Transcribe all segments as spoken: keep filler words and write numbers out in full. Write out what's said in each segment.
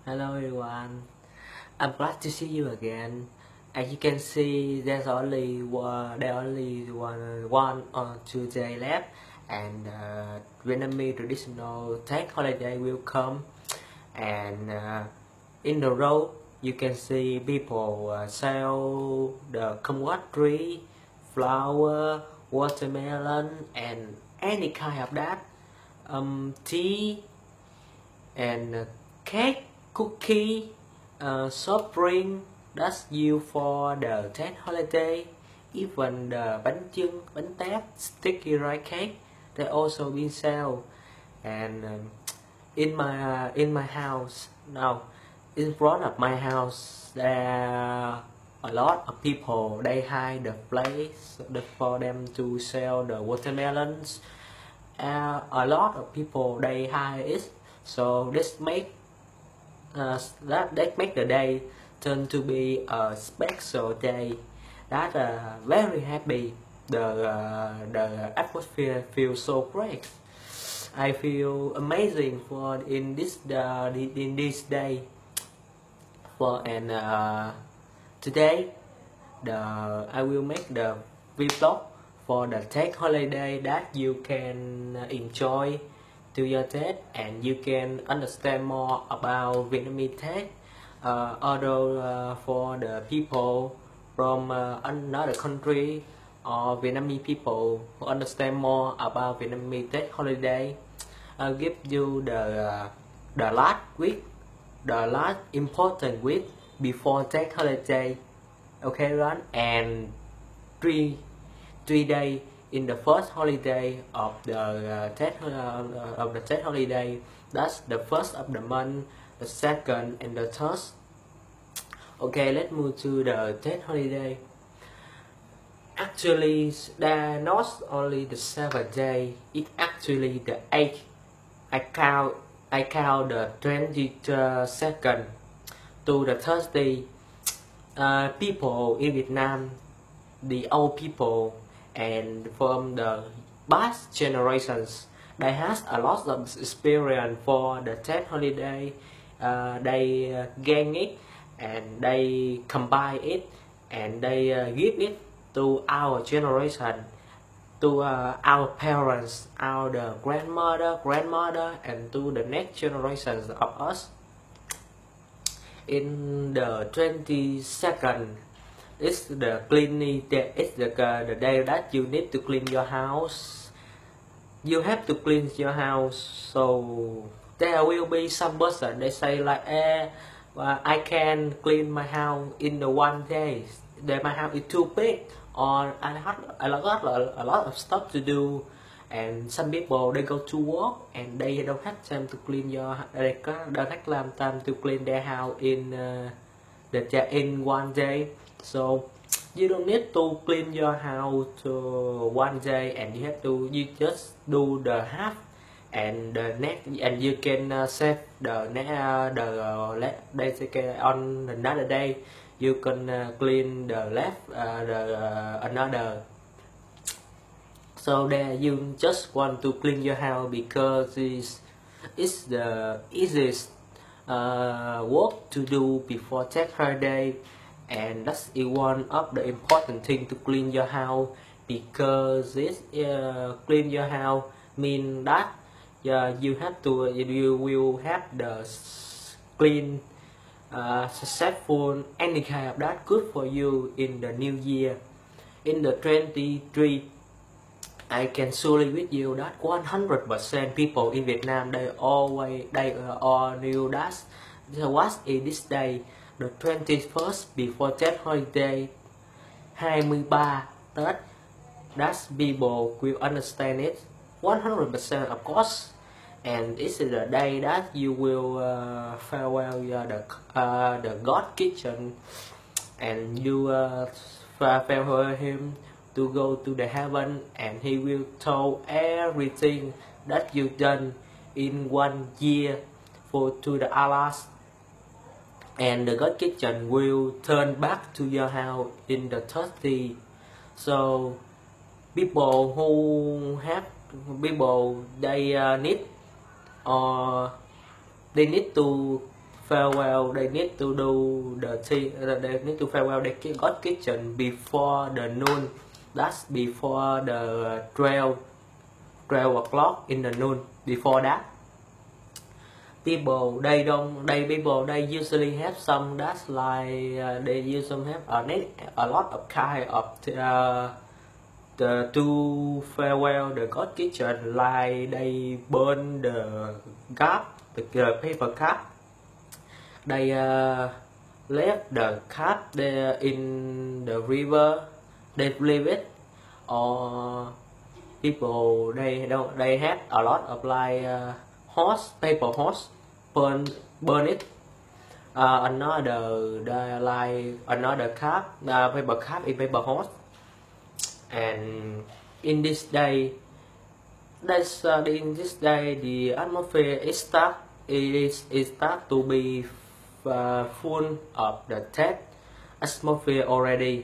Hello everyone, I'm glad to see you again. As you can see, there's only one, there only one, one or two days left, and uh, Vietnamese traditional Tet Holiday will come. And uh, in the road, you can see people uh, sell the kumquat tree, flower, watermelon, and any kind of that. Um, tea and uh, cake, cookie, uh, soft drink that's used for the Tet Holiday. Even the bánh chưng, bánh tét, sticky rice cake, they also been sold. And um, in my uh, in my house now, in front of my house, there are a lot of people. They hide the place for them to sell the watermelons. Uh, a lot of people they hide it, so this make uh, that that make the day turn to be a special day. That uh, very happy. The uh, the atmosphere feels so great. I feel amazing for in this uh, in this day. For and uh, today, the I will make the vlog for the Tet Holiday that you can enjoy to your Tet, and you can understand more about Vietnamese Tet. Uh, although uh, for the people from uh, another country or Vietnamese people who understand more about Vietnamese Tet Holiday, I'll give you the uh, the last week, the last important week before Tet Holiday. Okay, right? And three three days in the first holiday of the uh, Tet uh, of the Tet Holiday. That's the first of the month, the second and the third. Okay, let's move to the Tet Holiday. Actually, they're not only the seventh day. It's actually the eighth. I count I count the twenty-second to the Thursday. Uh, people in Vietnam, the old people, and from the past generations, they has a lot of experience for the Tet Holiday. Uh, they uh, gain it and they combine it and they uh, give it to our generation, to uh, our parents, our the grandmother, grandmother, and to the next generations of us. In the twenty-second, it's the cleaning day. It's the uh, the day that you need to clean your house. You have to clean your house. So there will be some person they say like, eh, uh, I can clean my house in the one day. That my house is too big, or I have I got a, a lot of stuff to do. And some people they go to work and they don't have time to clean your. They don't have time to clean their house in uh, the in one day. So you don't need to clean your house to one day, and you have to you just do the half, and the next, and you can uh, save the uh, the uh, basically on another day you can uh, clean the left uh, the uh, another. So there you just want to clean your house because it's, it's the easiest uh, work to do before Tet Holiday, and that's one of the important thing to clean your house, because this uh, clean your house mean that uh, you have to you will have the clean uh, successful, any kind of that good for you in the new year. In the twenty-three, I can surely with you that one hundred percent people in Vietnam they always they uh, all knew that what is this day, the twenty-first before Tet Holiday, hai mươi ba Tết. That people will understand it one hundred percent of course, and this is the day that you will uh, farewell uh, the uh, the God kitchen, and you uh, farewell him to go to the heaven, and he will tell everything that you've done in one year for to the Allah, and the God kitchen will turn back to your house in the thirty. So people who have people they uh, need or they need to farewell. They need to do the thing. They need to farewell the God kitchen before the noon. That's before the twelve twelve o'clock in the noon. Before that, people they don't they people they usually have some that's like uh, they usually have a, a lot of kind of uh, the to farewell the God kitchen, like they burn the cup, the, the paper cup. They uh, left the cup there in the river. They leave it, or people they don't they had a lot of like uh, horse paper horse burn burn it. Uh, another the, like another cup uh, paper cup in paper horse. And in this day, that's uh, in this day the atmosphere is start it is it start to be uh, full of the Tet atmosphere already.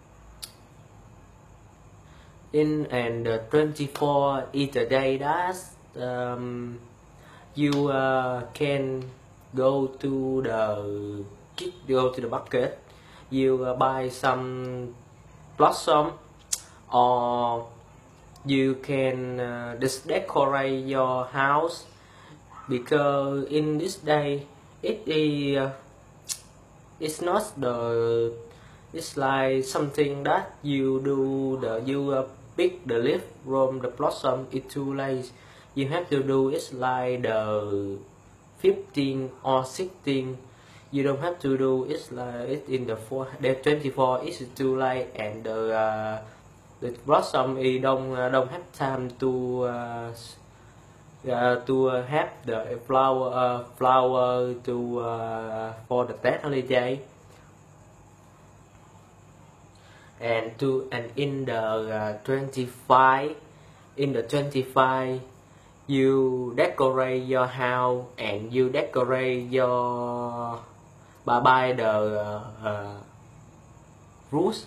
In and the twenty-four is the day that um, you uh, can go to the go to the market. You uh, buy some blossom, or you can uh, just decorate your house, because in this day it is uh, it's not the it's like something that you do the you uh, pick the leaf from the blossom. It's too late. You have to do it's like the fifteen or sixteen. You don't have to do it's like it's in the four the twenty-four. It's too late, and the uh, the blossom you don't uh, don't have time to uh, uh, to uh, have the flower uh, flower to uh, for the Tet Holiday. And to and in the uh, twenty-five in the twenty-five you decorate your house, and you decorate your by by the uh, uh, roots.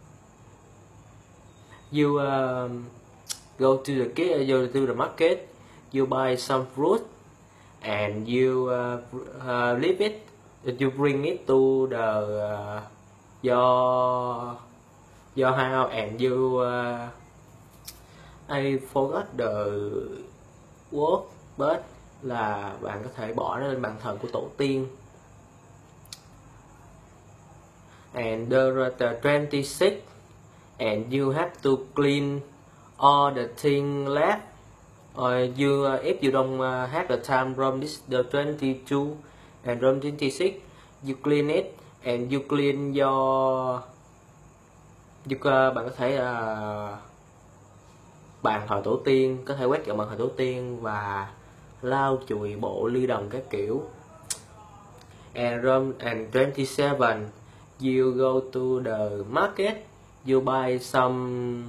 You um, go to the go to the market, you buy some fruit, and you uh, uh, leave it. You bring it to the uh, your your house, and you uh, I forgot the word, but là bạn có thể bỏ nó lên bàn thờ của tổ tiên. And the, the twenty-six, and you have to clean all the thing left, or you uh, if you don't uh, have the time from this the twenty-two and from twenty-six, you clean it, and you clean your you, uh, bạn có thể uh, bàn thờ tổ tiên, có thể quét dọn bàn thờ tổ tiên và lau chùi bộ ly đồng các kiểu. And from and twenty-seven, you go to the market, you buy some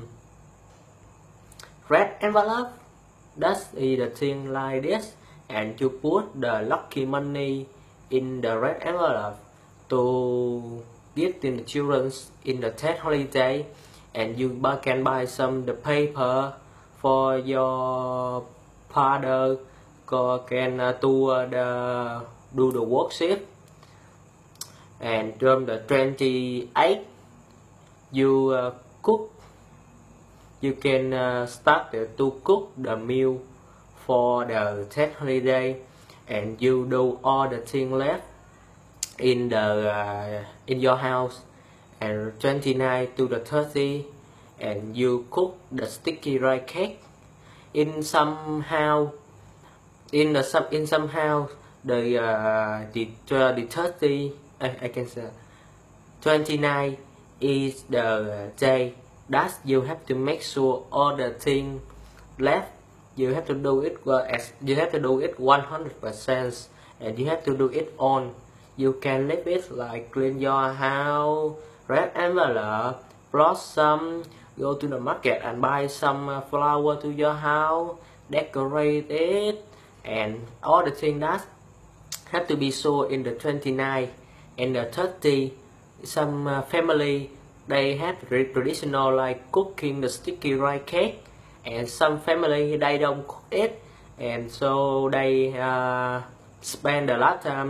red envelope. That's the thing like this, and you put the lucky money in the red envelope to give to the children in the Tet Holiday. And you buy, can buy some the paper for your father, can uh, to uh, the do the worship. And from the twenty-eight, you uh, cook. You can uh, start uh, to cook the meal for the Tet Holiday, and you do all the thing left in the uh, in your house. And twenty-nine to the thirty, and you cook the sticky rice cake. In somehow, in the some in somehow the uh, the uh, the thirty, I, I can say twenty-nine is the day that you have to make sure all the thing left. You have to do it well, as you have to do it one hundred percent, and you have to do it on. You can leave it like clean your house, red envelope, blossom, go to the market and buy some uh, flower to your house, decorate it, and all the things that have to be sold in the twenty-nine and the thirty. Some uh, family they have traditional like cooking the sticky rice cake, and some family they don't cook it, and so they uh, spend a lot of time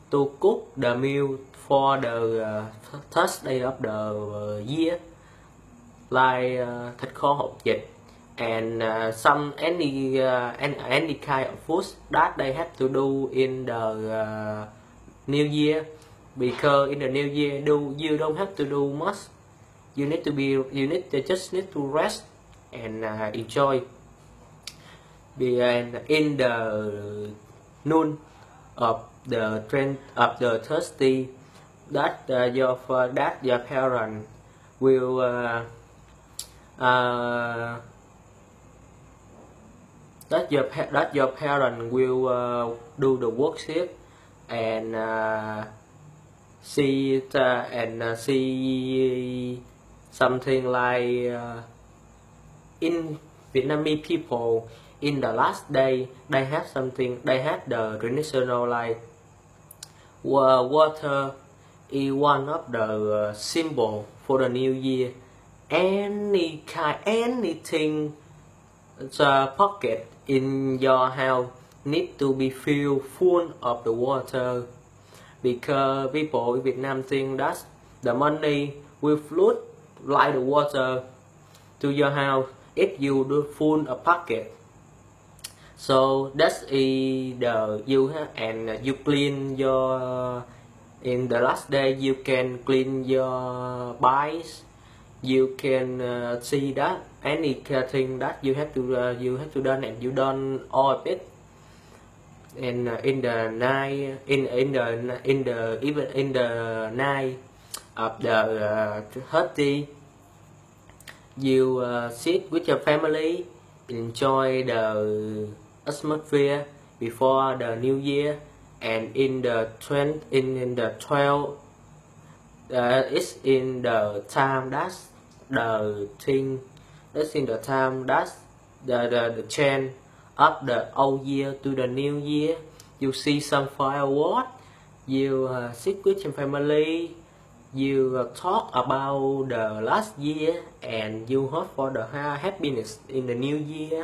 to cook the meal for the uh, first day of the uh, year, like uh, thịt kho hột vịt and uh, some any uh, any, any kind of food that they have to do in the uh, new year, because in the new year do you don't have to do much, you need to be you need to just need to rest and uh, enjoy. Be and in the noon of the trend of the Thursday, that uh, your uh, that your parent will uh, uh, that your that your parent will uh, do the worksheet and uh, see it, uh, and uh, see something like uh, in Vietnamese people in the last day they have something, they have the traditional like uh, water is one of the uh, symbol for the new year. Any kind anything the pocket in your house need to be filled full of the water, because people in Vietnam think that the money will float like the water to your house if you do full a pocket. So that's the you have, and you clean your in the last day you can clean your bikes, you can uh, see that any thing that you have to uh, you have to done and you done all of it. And uh, in the night in in the in the even in the night of the uh, holiday, you uh, sit with your family, enjoy the atmosphere before the new year. And in the trend in, in the twelve uh, it's in the time that's the thing that's in the time that's the the, the change of the old year to the new year. You see some fireworks, you uh, sit with your family, you uh, talk about the last year, and you hope for the happiness in the new year.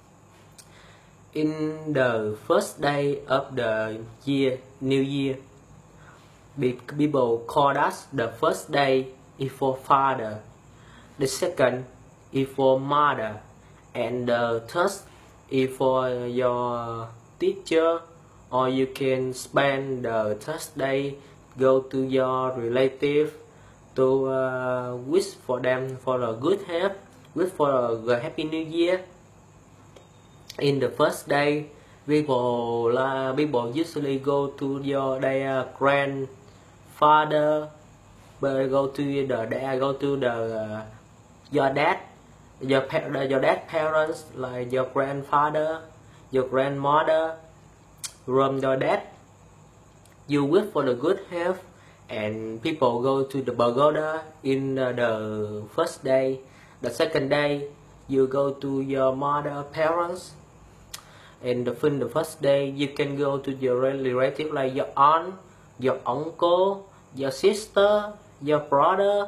In the first day of the year, new year, people call us the first day is for father, the second is for mother, and the third is for your teacher. Or you can spend the third day go to your relative to uh, wish for them for a good health, wish for a happy new year. In the first day, people uh, people usually go to your their grandfather, but go to the dad, go to the uh, your dad, your your dad parents, like your grandfather, your grandmother, from your dad. You wish for the good health, and people go to the pagoda in uh, the first day. The second day, you go to your mother parents. And the, in the first day, you can go to your relative like your aunt, your uncle, your sister, your brother.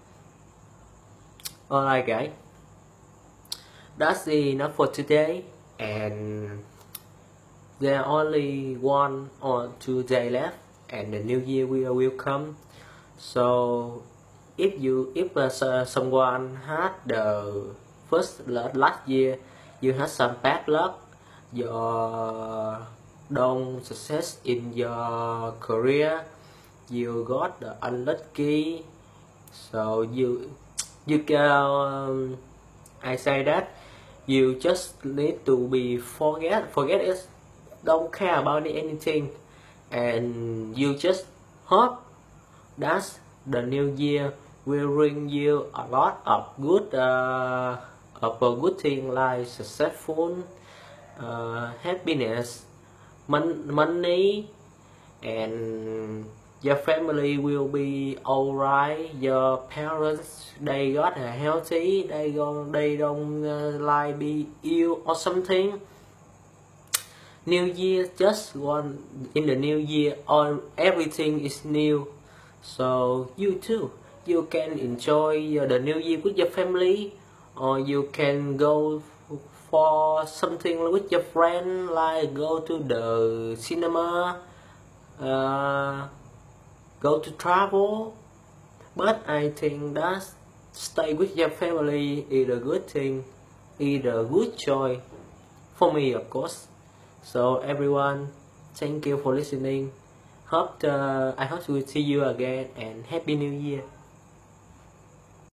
Alright guys, that's enough for today, and there are only one or two days left, and the new year will will come. So if you if uh, someone had the first last year, you had some bad luck, your don't success in your career, you got the unlucky, so you you can um, I say that you just need to be forget forget it, don't care about anything, and you just hope that the new year will bring you a lot of good uh, of a good thing like successful, uh, happiness, mon money, and your family will be alright. Your parents, they got a healthy, they go they don't uh, like be ill or something. New year, just one in the new year, all everything is new. So you too, you can enjoy uh, the new year with your family, or you can go for something with your friend, like go to the cinema, uh, go to travel, but I think that stay with your family is a good thing, is a good choice for me, of course. So everyone, thank you for listening. Hope uh, I hope to see you again and happy new year.